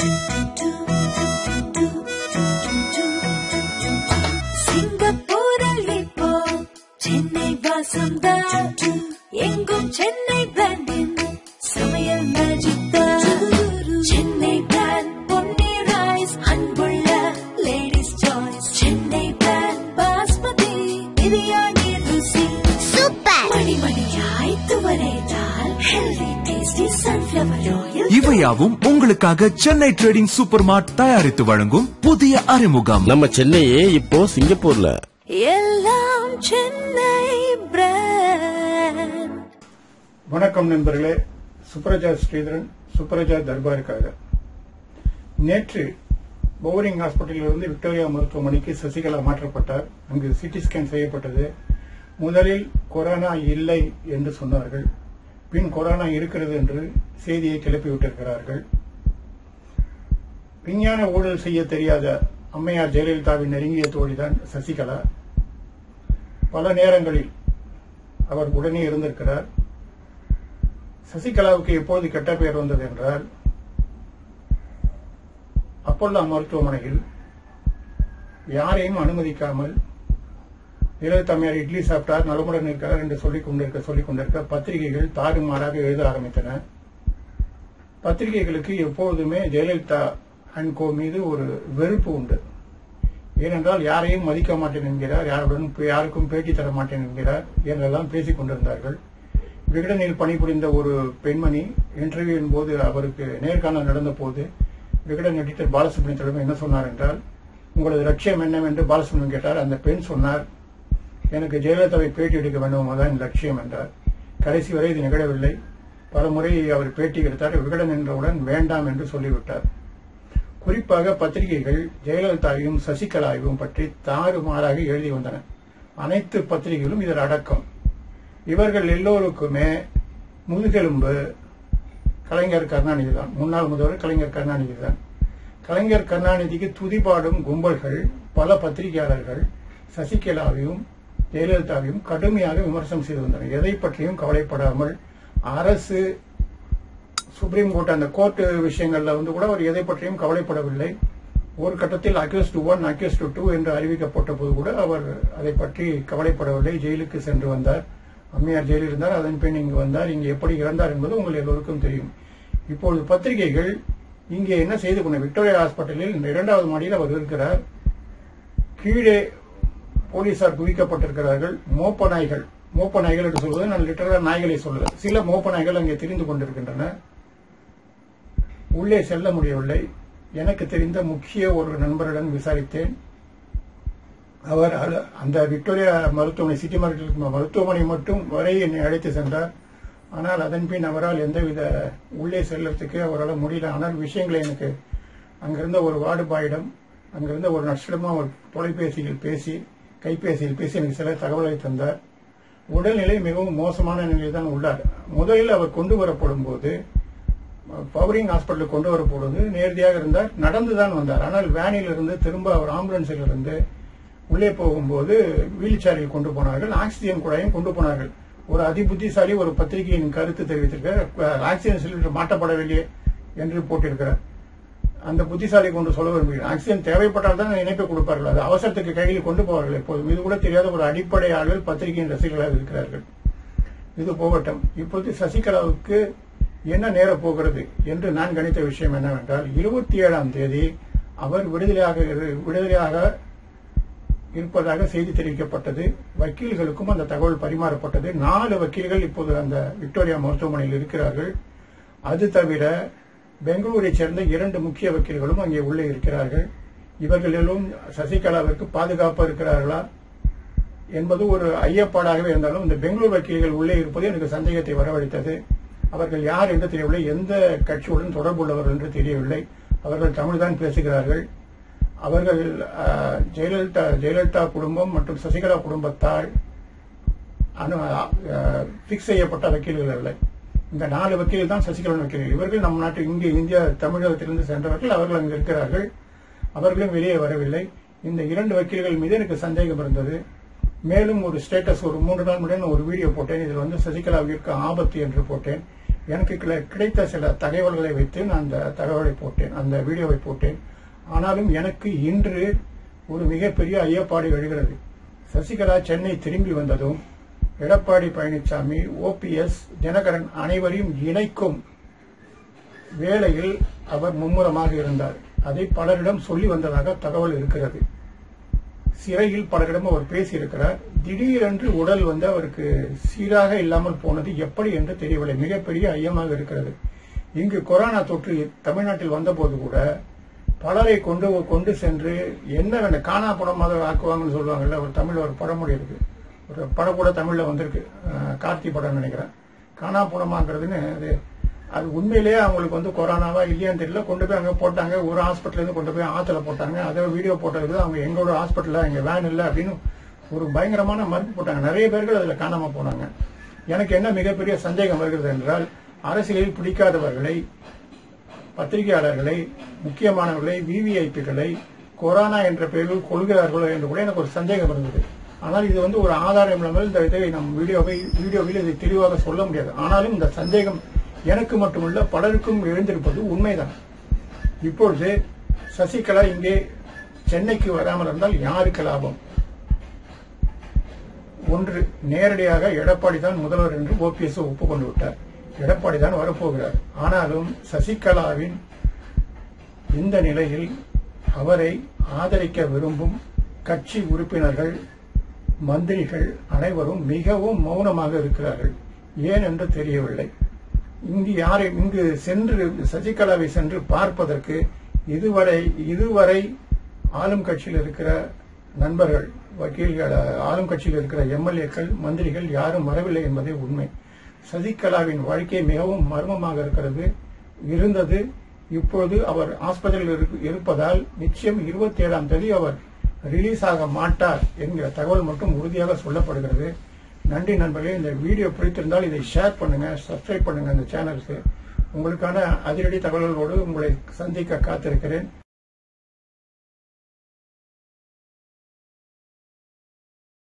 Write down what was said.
சிங்கப்பூரில் இப்போ சென்னை வாசம் தான், எங்கும் சென்னை பிராண்டின் சமையல் மேஜிக் தான். சென்னை பிராண்ட் பொன்னி ரைஸ், அன்புள்ள ladies choice. Chennai brand basmati biryani ருசி சூப்பர். மணிமணியாய் துவரைத்தால் ஹெல்தி டேஸ்டி சன்ஃபிளவர் ஆயில். இவையாவும் உங்களுக்காக சென்னை ட்ரேடிங் சூப்பர் மார்ட் தயாரித்து வழங்கும் புதிய அறிமுகம். நம்ம சென்னையே இப்போ சிங்கப்பூர்ல. எல்லாம் சென்னை பிராண்ட். வணக்கம் நண்பர்களே, சுப்ரஜா ஸ்ரீதரன், சுப்ரஜா தர்பாருக்காக. நேற்று போரிங் ஹாஸ்பிட்டலிலிருந்து விக்டோரியா மருத்துவமனைக்கு சசிகலா மாற்றப்பட்டார். அங்கு சிடி ஸ்கேன் செய்யப்பட்டது. முதலில் கொரோனா இல்லை என்று சொன்னார்கள். பின் கொரோனா இருக்கிறது என்று செய்தியை கிளப்பிவிட்டிருக்கிறார்கள். விஞ்ஞான ஊழல் செய்ய தெரியாத அம்மையார் ஜெயலலிதாவின் நெருங்கிய தோழிதான் சசிகலா. பல நேரங்களில் அவர் உடனே இருந்திருக்கிறார். சசிகலாவுக்கு எப்போது கெட்ட பெயர் வந்தது என்றால், அப்போல்லோ மருத்துவமனையில் யாரையும் அனுமதிக்காமல் ஜெயலலிதாமையார் இட்லி சாப்பிட்டார், நலமுடன் இருக்கிறார் என்று சொல்லிக் கொண்டிருக்க பத்திரிகைகள் தாறுமாறாக எழுத ஆரம்பித்தன. பத்திரிகைகளுக்கு எப்பொழுதுமே ஜெயலலிதா அண்ட் கோ மீது ஒரு வெறுப்பு உண்டு. ஏனென்றால் யாரையும் மதிக்க மாட்டேன் என்கிறார், யாருக்கும் பேட்டி தர மாட்டேன் என்கிறார் என்றெல்லாம் பேசிக் கொண்டிருந்தார்கள். விகடனில் பணிபுரிந்த ஒரு பெண்மணி இன்டர்வியூவின் போது, அவருக்கு நேர்காணல் நடந்த போது, விகடன் எடிட்டர் பாலசுப்ரமணியத்திடம் என்ன சொன்னார் என்றால், உங்களது லட்சியம் என்னவென்று பாலசுப்ரமணியன் கேட்டார். அந்த பெண் சொன்னார், எனக்கு ஜெயலலிதாவை பேட்டி எடுக்க வேண்டும், அதுதான் லட்சியம் என்றார். கடைசி வரை இது நிகழவில்லை. பல முறை அவர் பேட்டி எடுத்தார். விகடன் என்றவுடன் வேண்டாம் என்று சொல்லிவிட்டார். குறிப்பாக பத்திரிகைகள் ஜெயலலிதாவையும் சசிகலாவையும் பற்றி தாறுமாறாக எழுதி வந்தன. அனைத்து பத்திரிகைகளும் இதில் அடக்கம். இவர்கள் எல்லோருக்குமே முதுகெலும்பு கலைஞர் கருணாநிதி தான். முன்னாள் முதல்வர் கலைஞர் கருணாநிதி தான். கலைஞர் கருணாநிதிக்கு துதிபாடும் கும்பல்கள், பல பத்திரிகையாளர்கள் சசிகலாவையும் ஜெயலலிதாவையும் கடுமையாக விமர்சனம் செய்து வந்தனர். எதை பற்றியும் கவலைப்படாமல் அரசு, சுப்ரீம் கோர்ட், அந்த கோர்ட் விஷயங்கள்ல கூட அவர் எதை பற்றியும் கவலைப்படவில்லை. ஒரு கட்டத்தில் அக்யூஸ்ட் 1, அக்யூஸ்ட் 2 என்று அறிவிக்கப்பட்ட போது கூட அவர் அதை பற்றி கவலைப்படவில்லை. ஜெயிலுக்கு சென்று வந்தார். அம்மையார் ஜெயிலில் இருந்தார், அதன் பின் இங்கு வந்தார். இங்கு எப்படி இறந்தார் என்பது உங்கள் எல்லோருக்கும் தெரியும். இப்பொழுது பத்திரிகைகள் இங்கே என்ன செய்து கொண்ட, விக்டோரியா ஹாஸ்பிட்டலில் 2வது மாடியில் அவர் இருக்கிறார். கீழே போலீசார் குவிக்கப்பட்டிருக்கிறார்கள். மோப்ப நாய்கள் என்று சொல்வது நான் லிட்டரலா நாய்களை சொல்ல, சில மோப்ப நாய்கள் அங்கே திரிந்து கொண்டிருக்கின்றன. உள்ளே செல்ல முடியவில்லை. எனக்கு தெரிந்த முக்கிய ஒரு நண்பரிடம் விசாரித்தேன். அவர் அந்த விக்டோரியா மருத்துவமனை, சிட்டி மருத்துவமனை மட்டும் வரை என்னை அழைத்து சென்றார். ஆனால் அதன் பின் அவரால் எந்தவித உள்ளே செல்வதற்கு அவரால் முடியல. ஆனால் விஷயங்களை எனக்கு அங்கிருந்த ஒரு வார்டு பாயிடம், அங்கிருந்த ஒரு நர்ஸிடமும் அவர் கைபேசியில் பேசி எனக்கு சில தகவலை தந்தார். உடல்நிலை மிகவும் மோசமான நிலையில் தான் உள்ளார். முதலில் அவர் கொண்டு வரப்படும் போது, பவரிங் ஹாஸ்பிட்டலுக்கு கொண்டு வரப்படுவது நேரடியாக இருந்தார், நடந்துதான் வந்தார். ஆனால் வேனில் இருந்து திரும்ப அவர் ஆம்புலன்ஸில் இருந்து உள்ளே போகும்போது வீல் சேரில் கொண்டு போனார்கள். ஆக்சிஜன் குழாயும் கொண்டு போனார்கள். ஒரு அதிபுத்திசாலி ஒரு பத்திரிகையின் கருத்து தெரிவித்திருக்கிறார், ஆக்சிஜன் சிலிண்டர் மாட்டப்படவில்லை என்று போட்டிருக்கிறார். அந்த புத்திசாலி கொண்டு சொல்ல விரும்புகிறேன், ஆக்சிஜன் தேவைப்பட்டால் தான் இணைப்பை கொடுப்பார்கள், அது அவசரத்துக்கு கையில் கொண்டு போவார்கள். எப்போதும் இது கூட தெரியாத ஒரு அடிப்படை ஆளுகள் பத்திரிகையின் ரசிகர்களாக இருக்கிறார்கள். இது போகட்டும். இப்போது சசிகலாவுக்கு என்ன நேரப் போகிறது என்று நான் கணித்த விஷயம் என்னவென்றால், 27ஆம் தேதி அவர் விடுதலையாக இருப்பதாக செய்தி தெரிவிக்கப்பட்டது. வக்கீல்களுக்கும் அந்த தகவல் பரிமாறப்பட்டது. 4 வக்கீல்கள் இப்போது அந்த விக்டோரியா மருத்துவமனையில் இருக்கிறார்கள். அது தவிர பெங்களூரை சேர்ந்த 2 முக்கிய வக்கீல்களும் அங்கே உள்ளே இருக்கிறார்கள். இவர்கள் எல்லாம் சசிகலாவிற்கு பாதுகாப்பாக இருக்கிறார்களா என்பது ஒரு ஐயப்பாடாகவே இருந்தாலும், இந்த பெங்களூர் வக்கீல்கள் உள்ளே இருப்பது எனக்கு சந்தேகத்தை வரவழைத்தது. அவர்கள் யார் என்று தெரியவில்லை, எந்த கட்சியுடன் தொடர்புள்ளவர்கள் என்று தெரியவில்லை. அவர்கள் தமிழ்தான் பேசுகிறார்கள். அவர்கள் ஜெயலலிதா குடும்பம் மற்றும் சசிகலா குடும்பத்தால் பிக்ஸ் செய்யப்பட்ட வக்கீல்கள் அல்ல. இந்த 4 வக்கீல்கள் தான் சசிகலா வக்கீல்கள். இவர்கள் நம் நாட்டு இந்தியா தமிழகத்திலிருந்து சென்றவர்கள். அவர்கள் அங்கு இருக்கிறார்கள். அவர்களும் வெளியே வரவில்லை. இந்த 2 வக்கீல்கள் மீது எனக்கு சந்தேகம் இருந்தது. மேலும் ஒரு ஸ்டேட்டஸ், ஒரு 3 நாள் முன்னாடி ஒரு வீடியோ போட்டேன். இதில் சசிகலாவிற்கு ஆபத்து என்று போட்டேன். எனக்கு கிடைத்த சில தகவல்களை வைத்து நான் அந்த தகவலை போட்டேன், அந்த வீடியோவை போட்டேன். ஆனாலும் எனக்கு இன்று ஒரு மிகப்பெரிய ஐயப்பாடு எழுகிறது. சசிகலா சென்னை திரும்பி வந்ததும் எடப்பாடி பழனிசாமி, OPS, தினகரன் அனைவரையும் இணைக்கும் வேளையில் அவர் மும்முரமாக இருந்தார். அதை பலரிடம் சொல்லி வந்ததாக தகவல் இருக்கிறது. சிறையில் பலரிடம் அவர் பேசியிருக்கிறார். திடீரென்று உடல் வந்து அவருக்கு சீராக இல்லாமல் போனது எப்படி என்று தெரியவில்லை. மிகப்பெரிய ஐயமாக இருக்கிறது. இங்கு கொரோனா தொற்று தமிழ்நாட்டில் வந்தபோது கூட பலரை கொண்டு சென்று என்ன வேணும் காணா படமாக ஆக்குவாங்கன்னு சொல்லுவாங்கல்ல. ஒரு தமிழ்ல ஒரு படமொழி இருக்கு, ஒரு படம் கூட தமிழ்ல வந்திருக்கு, கார்த்தி படம் நினைக்கிறேன். காணா படமாக்குறதுன்னு அது உண்மையிலேயே அவங்களுக்கு வந்து கொரோனாவா இல்லையான்னு தெரியல. கொண்டு போய் அங்கே போட்டாங்க, ஒரு ஹாஸ்பிட்டல் இருந்து கொண்டு போய் ஆத்துல போட்டாங்க. அதை வீடியோ போட்டது அவங்க எங்களோட ஹாஸ்பிட்டல்ல எங்க வேன் இல்லை அப்படின்னு ஒரு பயங்கரமான மறுப்பு போட்டாங்க. நிறைய பேர்கள் அதுல காணாம போனாங்க. எனக்கு என்ன மிகப்பெரிய சந்தேகம் வருகிறது என்றால், அரசியலில் பிடிக்காதவர்களை, பத்திரிகையாளர்களை, முக்கியமானவர்களை, VVIPகளை கொரோனா என்ற பெயரில் கொள்கிறார்களோ என்று கூட எனக்கு ஒரு சந்தேகம் இருந்தது. ஆனால் இது வந்து ஒரு ஆதாரம் இல்லாமல் இந்த இதை நம் வீடியோவில் இதை தெளிவாக சொல்ல முடியாது. ஆனாலும் இந்த சந்தேகம் எனக்கு மட்டுமல்ல பலருக்கும் எழுந்திருப்பது உண்மைதான். இப்பொழுது சசிகலா இங்கே சென்னைக்கு வராமல் இருந்தால் யாருக்கு லாபம்? ஒன்று, நேரடியாக எடப்பாடி தான் முதல்வர் என்று OPS ஒப்புக்கொண்டு விட்டார். எடப்பாடி தான் வரப்போகிறார். ஆனாலும் சசிகலாவின் இந்த நிலையில் அவரை ஆதரிக்க விரும்பும் கட்சி உறுப்பினர்கள், மந்திரிகள் அனைவரும் மிகவும் மௌனமாக இருக்கிறார்கள். ஏன் என்று தெரியவில்லை. இங்கு சென்று சசிகலாவை சென்று பார்ப்பதற்கு இதுவரை ஆளும் கட்சியில் இருக்கிற நண்பர்கள், வக்கீல்கள், ஆளும் கட்சியில் இருக்கிற MLAக்கள், மந்திரிகள் யாரும் வரவில்லை என்பதே உண்மை. சசிகலாவின் வாழ்க்கை மிகவும் மர்மமாக இருந்தது. இப்பொழுது அவர் ஆஸ்பத்திரியில் இருப்பதால் நிச்சயம் 27ஆம் தேதி அவர் ரிலீஸ் ஆக மாட்டார் என்கிற தகவல் மட்டும் உறுதியாக சொல்லப்படுகிறது. நன்றி நண்பர்களே. இந்த வீடியோ பிடித்திருந்தால் இதை ஷேர் பண்ணுங்க, சப்ஸ்கிரைப் பண்ணுங்க இந்த சேனலுக்கு. உங்களுக்கான அதிரடி தகவல்களோடு உங்களை சந்திக்க காத்திருக்கிறேன்.